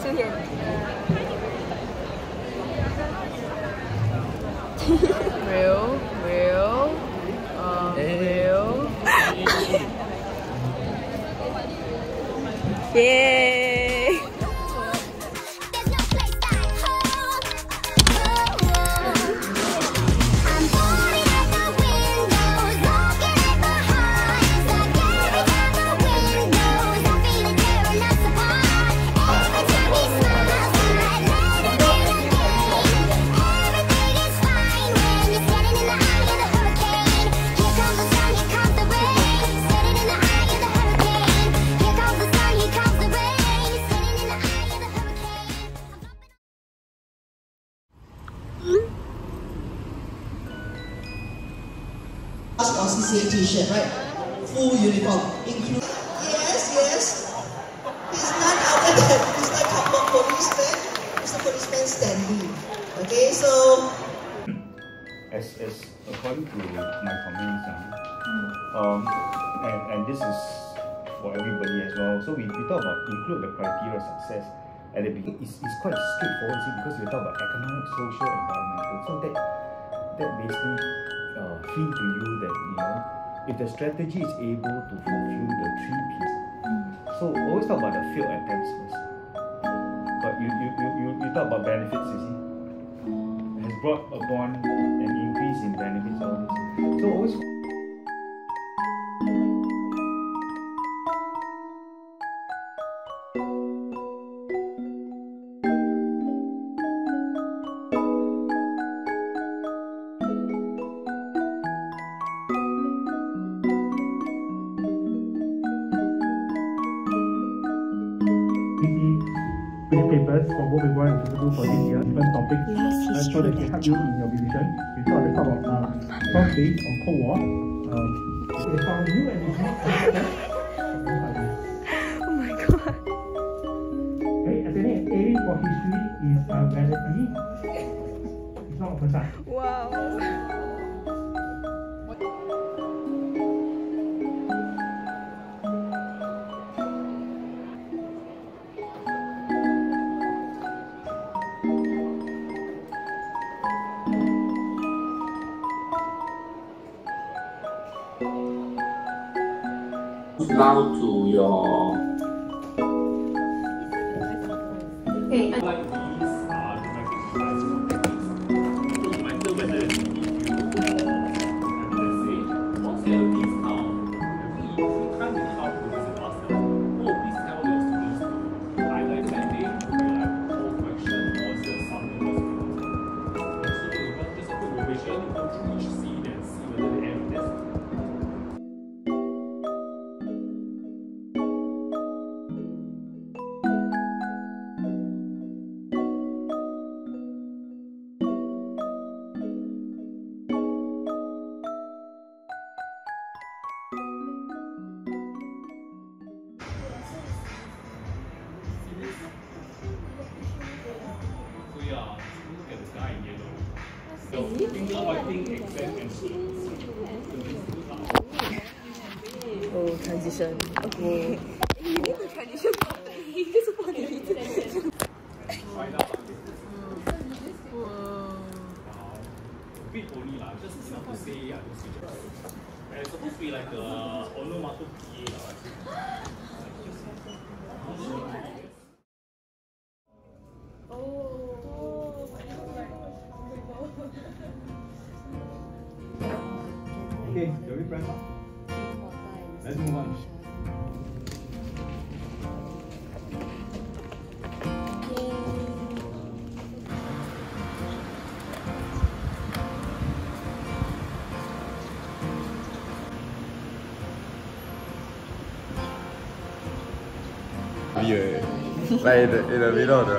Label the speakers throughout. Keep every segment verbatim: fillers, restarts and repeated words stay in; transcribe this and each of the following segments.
Speaker 1: Suhian.
Speaker 2: Real, real, um, real.
Speaker 1: Yay!
Speaker 3: Our C C A t-shirt, right? Full uniform, include. Yes, yes. He's none other than he's like a policeman. He's a policeman Stanley. Okay, so.
Speaker 4: As as according to my comments, um, and and this is for everybody as well. So we, we talk about include the criteria of success at the beginning. It's, it's quite straightforward, see, because we talk about economic, social, environmental. So that that basically. Uh, hint to you that, you know, if the strategy is able to fulfill the three P's. So always talk about the failed attempts first. But you you, you, you, you talk about benefits, you see. It has brought upon an increase in benefits, all this. So always
Speaker 5: papers for both paper and physical for this year, different topics. I'm sure they can help you in your revision. We thought let's talk about uh, twelve days on Cold War. Um, they found new and original.
Speaker 1: Oh my god.
Speaker 5: Okay, attending A for history is uh, vanity. It's not a person.
Speaker 1: Wow.
Speaker 6: Now to your
Speaker 1: Okay.
Speaker 7: Like these are the microphone techniques. So you might feel better if you uh, let's say, once you have these now, you can't really help to visit us. Oh, please tell your students to either attending to be like a whole question or just something was good. So you got just a quick revision, go through each scene and see whether they have this. Yeah, look at the guy in yellow. The finger pointing exam and
Speaker 2: Oh, transition. Okay.
Speaker 1: You need to transition properly. This is what you need to do.
Speaker 7: right up. A bit only lah, just enough to say I don't switch it. And it's supposed to be like a onomatopoeia lah.
Speaker 4: Okay, shall we press up? Let's move on.
Speaker 8: Yeah, like in the, in the middle of the.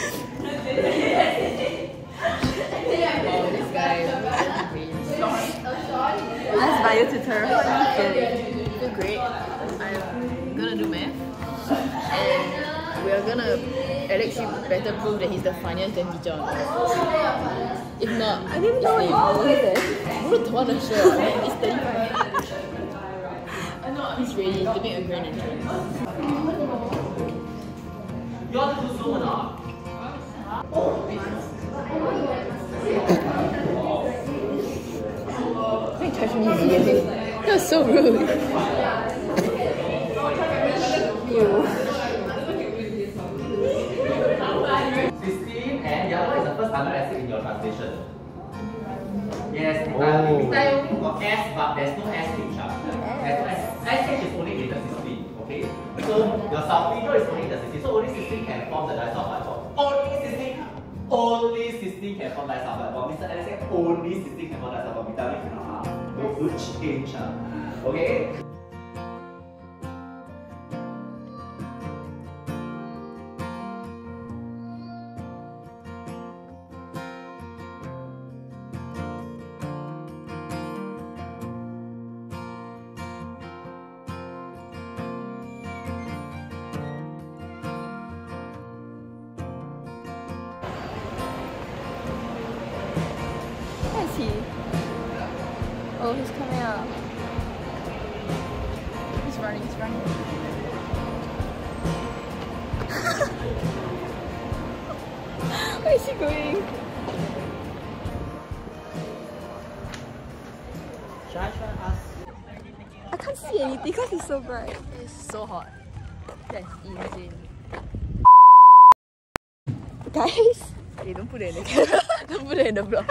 Speaker 2: Last bio tutor, how are you feeling? I feel great. I'm gonna do math. And we're gonna Alex you better prove that he's the funniest than teacher on earth. If not,
Speaker 1: I didn't know you always there.
Speaker 2: you don't want to show, right? It's thirty-five. He's ready to make a grand entrance.
Speaker 6: You want to do Zoom or not?
Speaker 2: Why you touch me, Zee? That was so rude. Ew.
Speaker 6: sixteen, and the other one is the first underestimate in your translation. Yes,
Speaker 8: Oh.
Speaker 6: only got S, but there's no S picture. There's no S. S H is only in the sixteen, okay? So your salpedo is only in the sixteen, so only sixteen can form the disulfide form. Only sixteen, only sixteen can form disulfide form. Mister Alex said only sixteen can form disulfide form. We tell you cannot. No good change, huh? Okay?
Speaker 2: Where is he? Oh, he's coming out. He's running, he's running. Where is he going?
Speaker 6: Should I try ask?
Speaker 2: I can't see anything because it's so bright. It's so hot. That's insane. Guys, hey, don't put it in the camera. Don't put it in the vlog.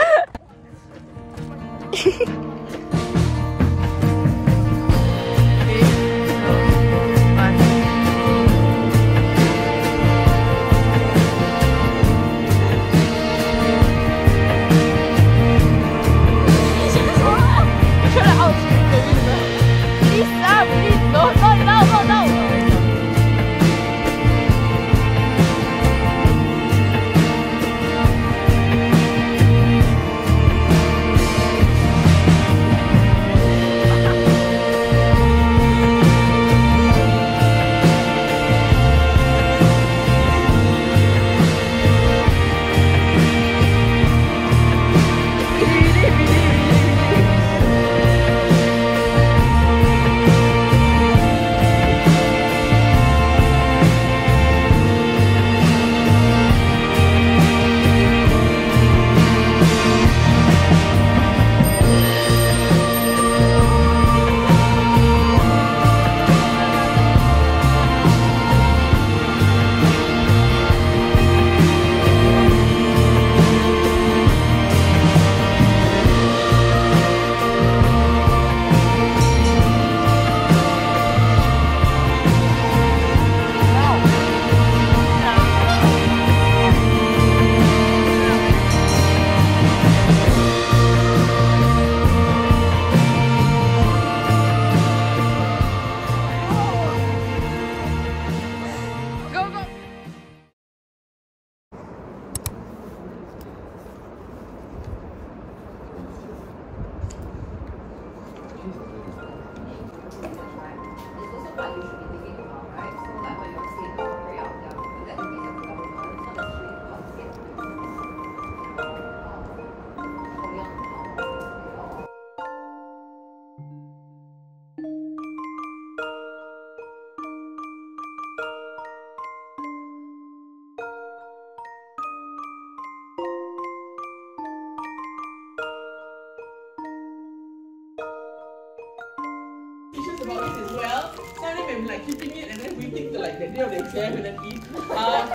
Speaker 9: About it as well. Some of them have been like keeping it and then waiting till like the day of the exam and then eat. Uh,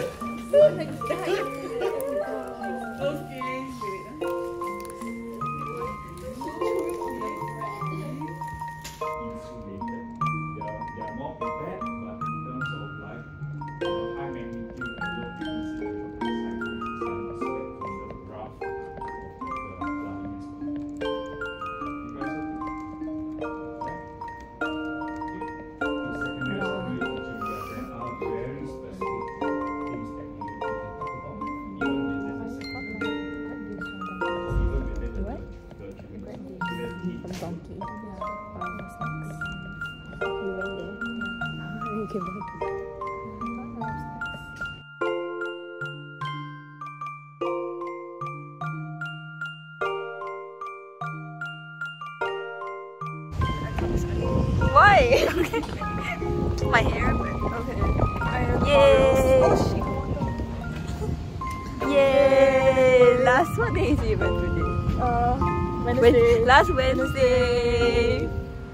Speaker 9: okay.
Speaker 7: insulated. They are, they are more prepared, but in terms of like you know, high magnitude and low frequency electromagnetic cycles, this is an aspect from the graph of the flooding as well. You guys okay?
Speaker 2: Donkey. Yeah. Um, snacks. You went there. Yeah. You came back. Why? My hair? Okay. Yay!
Speaker 1: Yay! Last what day is it even today?
Speaker 9: Uh, Wednesday.
Speaker 1: Wed- last Wednesday.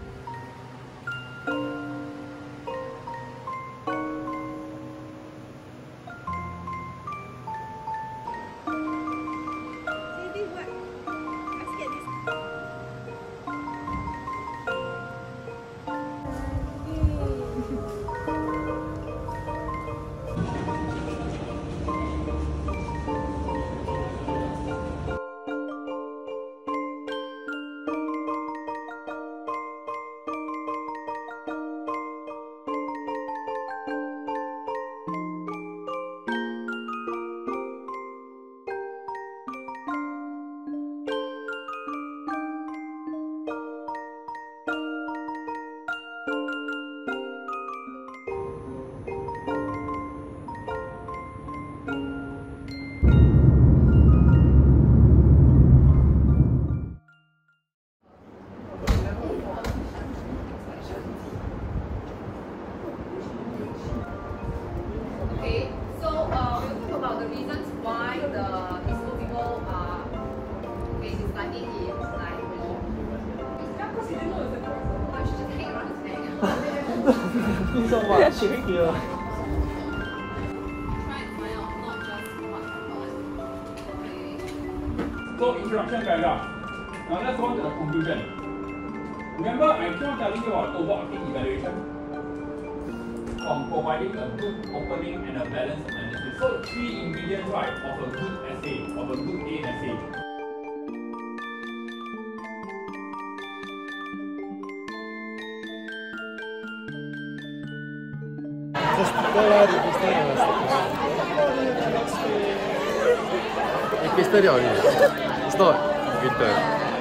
Speaker 2: Okay, so uh, we'll talk about the reasons why the Isco people are okay, he's studying in like it's not because he didn't know it's a girl. I should just hang around his neck.
Speaker 9: So what? Shakespeare.
Speaker 2: Try and find out not just what happened. Okay.
Speaker 7: So introduction paragraph. Now let's go on to the conclusion. Remember, I keep on telling you about overarching evaluation from providing a good opening and a balanced analysis. So three ingredients, right, of a good essay, of a good A essay.
Speaker 8: It's pasted already. It's not printed.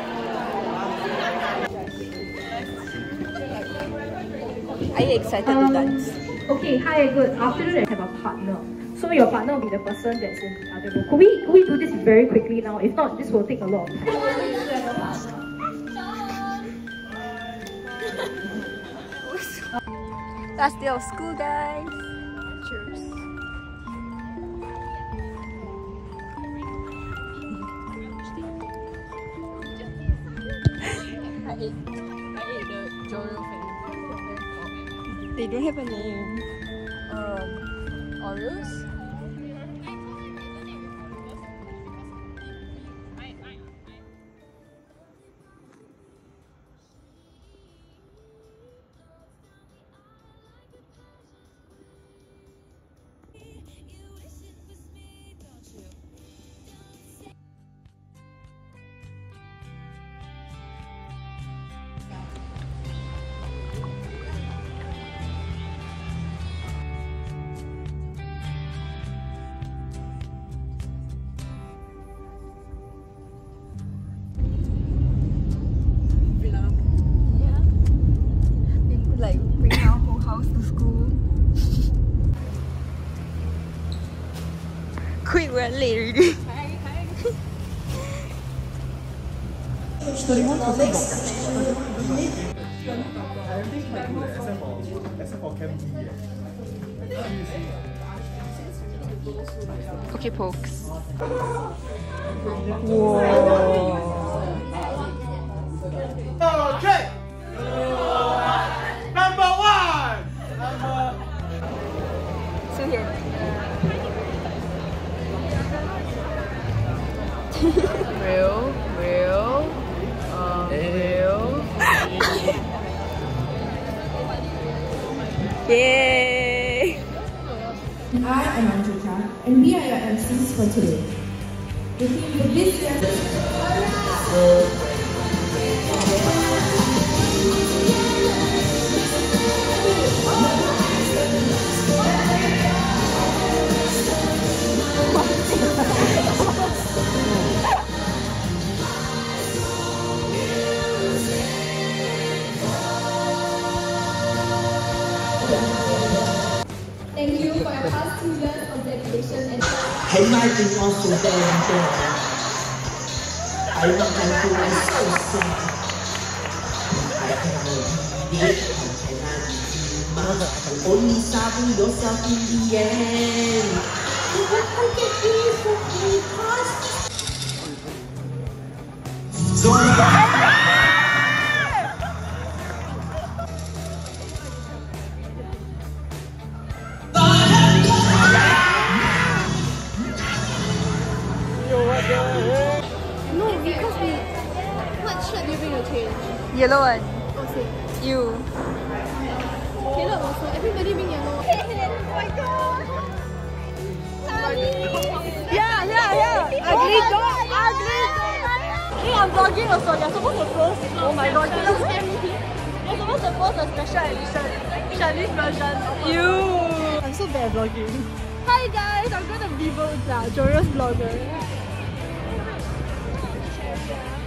Speaker 1: Are you excited to dance?
Speaker 10: Okay, hi, good afternoon. I have a partner. So your partner will be the person that's in the other room. Could we, could we do this very quickly now? If not, this will take a lot of time.
Speaker 1: Last day of school, guys. Cheers. I ate, I ate the Joro thing. They don't have a name. Um, Oreos? Like bring our whole house to school. Quick, we're late already. Poke pokes. Whoa.
Speaker 9: Okay. Number one.
Speaker 1: So here.
Speaker 2: Real, real, um, real.
Speaker 1: Yay!
Speaker 11: I am Anjita, and we are your M Cs for today. The theme for this year.
Speaker 10: Thank you for your past two years of dedication and
Speaker 3: 喺埋電我做掟嘅，喺我睇到你受傷，喺我啲頭睇下唔知乜 much. Only saving yourself in the end. So what I get is the because. So
Speaker 1: No, because we. What shirt do you bring to change?
Speaker 2: Yellow one.
Speaker 1: Oh, same.
Speaker 2: You.
Speaker 1: Caleb also. Everybody bring yellow. Oh my god!
Speaker 2: Yeah, yeah, yeah. Ugly dog. Ugly dog. Hey, I'm vlogging also. You're supposed to post. Oh my god. You're supposed to post a special edition. Chinese version. You. I'm so bad at vlogging.
Speaker 1: Hi guys, I'm gonna be the Joyous vlogger.